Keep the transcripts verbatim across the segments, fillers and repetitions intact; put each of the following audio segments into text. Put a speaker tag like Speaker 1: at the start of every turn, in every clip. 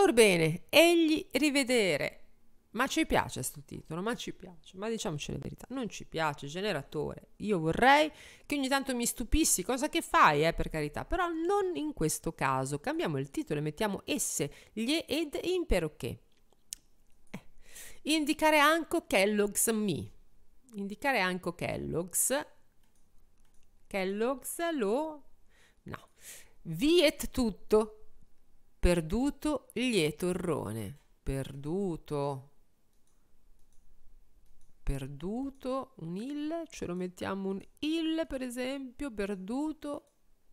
Speaker 1: Orbene, egli rivedere. Ma ci piace sto titolo, ma ci piace, ma diciamoci la verità, non ci piace, generatore. Io vorrei che ogni tanto mi stupissi, cosa che fai, eh, per carità, però non in questo caso. Cambiamo il titolo e mettiamo esse, gli ed in perché. Eh. Indicare anche Kellogg's mi. Indicare anche Kellogg's. Kellogg's lo... no. Viet tutto. Perduto gli torrone. Perduto. Perduto, un il, ce lo mettiamo un il per esempio, perduto,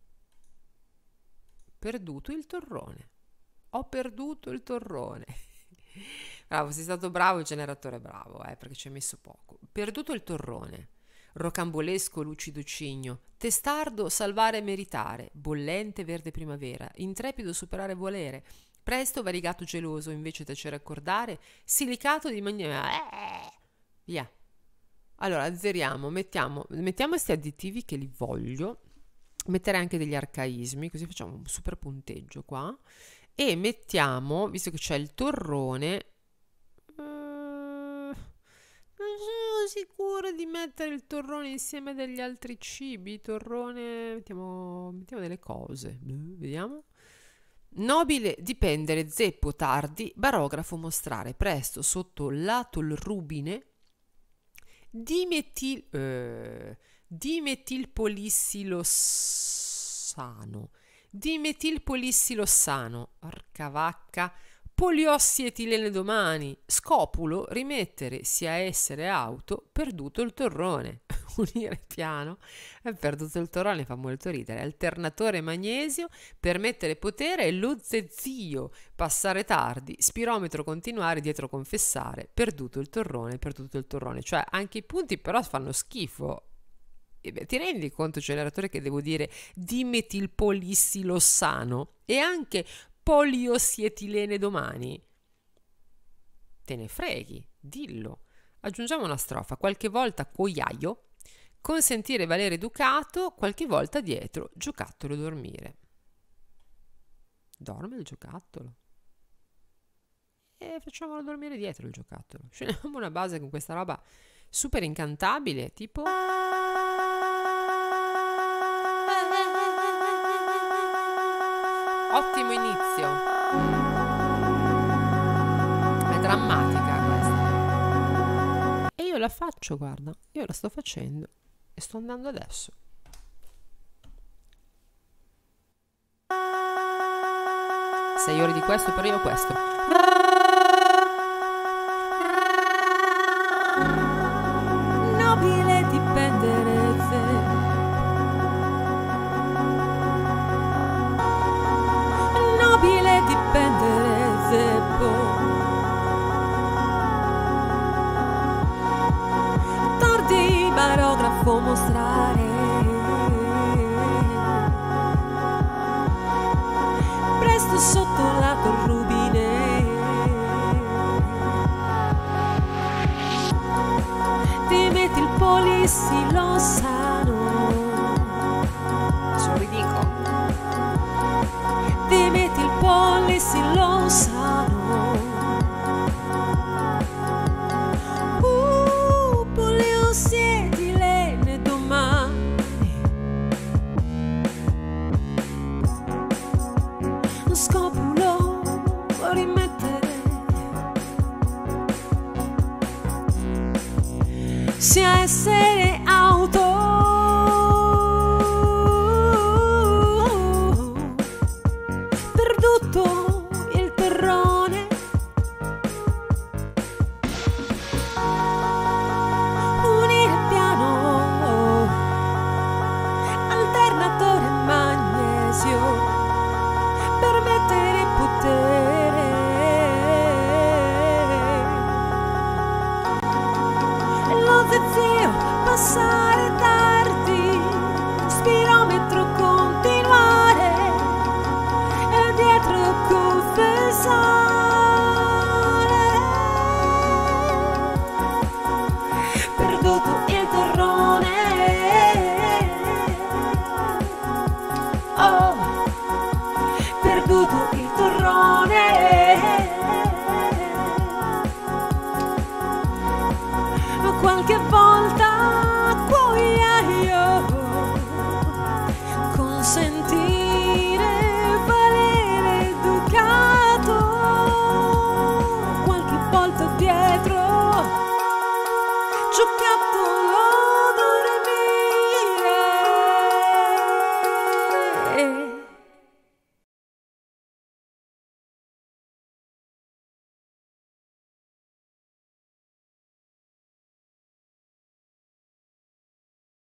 Speaker 1: perduto il torrone, ho perduto il torrone. Bravo, sei stato bravo, il generatore è bravo, eh, perché ci hai messo poco. Perduto il torrone, rocambolesco lucido cigno, testardo salvare e meritare, bollente verde primavera, intrepido superare e volere, presto variegato geloso invece tacere accordare, silicato di maniera... Eh, via. Allora azzeriamo, mettiamo mettiamo questi additivi che li voglio, mettere anche degli arcaismi, così facciamo un super punteggio qua, e mettiamo, visto che c'è il torrone, eh, non sono sicura di mettere il torrone insieme a degli altri cibi. Torrone, mettiamo, mettiamo delle cose, vediamo. Nobile dipendere, zeppo tardi, barografo mostrare, presto sotto lato il rubine, dimetil, eh, dimetilpolissilosano, dimetilpolissilosano, porca vacca, poliosietilene domani, scopulo, rimettere sia essere auto, perduto il torrone, unire piano, è perduto il torrone, fa molto ridere, alternatore magnesio, permettere potere, lo zezio, passare tardi, spirometro continuare, dietro confessare, perduto il torrone, perduto il torrone, cioè anche i punti però fanno schifo. E beh, ti rendi conto, generatore, che devo dire dimetilpolissilosano e anche poliosietilene domani? Te ne freghi, dillo. Aggiungiamo una strofa, qualche volta cuoiaio, consentire valere educato, qualche volta dietro, giocattolo dormire. Dorme il giocattolo. E facciamolo dormire dietro il giocattolo. Scegliamo una base con questa roba super incantabile, tipo... Ottimo inizio. È drammatica questa. E io la faccio, guarda. Io la sto facendo. E sto andando adesso. Sei ore di questo, però io questo. Nobile dipendere te. Nobile dipendere zeppo. Tordi barografo mostrare. Presto sotto lato il rubine. Ti metti il polissilosano. Sorridico. Ti metti il polissilosano. Uh, poliosietilene domani. Scopulo rimettere sia essere